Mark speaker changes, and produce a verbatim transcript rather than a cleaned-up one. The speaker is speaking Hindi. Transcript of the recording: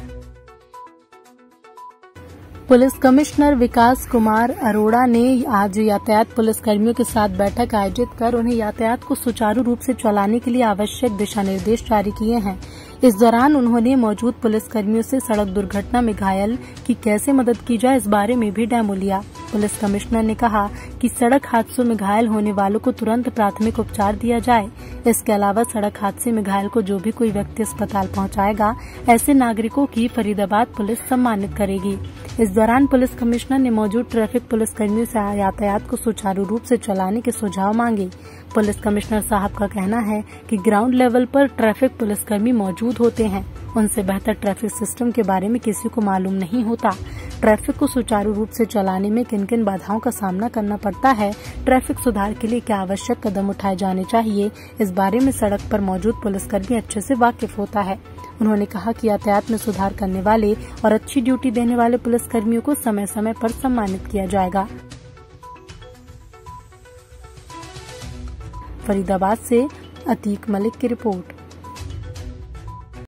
Speaker 1: पुलिस कमिश्नर विकास कुमार अरोड़ा ने आज यातायात पुलिस कर्मियों के साथ बैठक आयोजित कर उन्हें यातायात को सुचारू रूप से चलाने के लिए आवश्यक दिशा निर्देश जारी किए हैं। इस दौरान उन्होंने मौजूद पुलिस कर्मियों से सड़क दुर्घटना में घायल की कैसे मदद की जाए इस बारे में भी डेमो लिया। पुलिस कमिश्नर ने कहा कि सड़क हादसों में घायल होने वालों को तुरंत प्राथमिक उपचार दिया जाए। इसके अलावा सड़क हादसे में घायल को जो भी कोई व्यक्ति अस्पताल पहुंचाएगा, ऐसे नागरिकों की फरीदाबाद पुलिस सम्मानित करेगी। इस दौरान पुलिस कमिश्नर ने मौजूद ट्रैफिक पुलिस कर्मियों से यातायात को सुचारू रूप से चलाने के सुझाव मांगे। पुलिस कमिश्नर साहब का कहना है कि ग्राउंड लेवल पर ट्रैफिक पुलिसकर्मी मौजूद होते हैं, उनसे बेहतर ट्रैफिक सिस्टम के बारे में किसी को मालूम नहीं होता। ट्रैफिक को सुचारू रूप से चलाने में किन किन बाधाओं का सामना करना पड़ता है, ट्रैफिक सुधार के लिए क्या आवश्यक कदम उठाए जाने चाहिए, इस बारे में सड़क पर मौजूद पुलिसकर्मी अच्छे से वाकिफ होता है। उन्होंने कहा कि यातायात में सुधार करने वाले और अच्छी ड्यूटी देने वाले पुलिसकर्मियों को समय समय पर सम्मानित किया जाएगा। फरीदाबाद से अतीक मलिक की रिपोर्ट।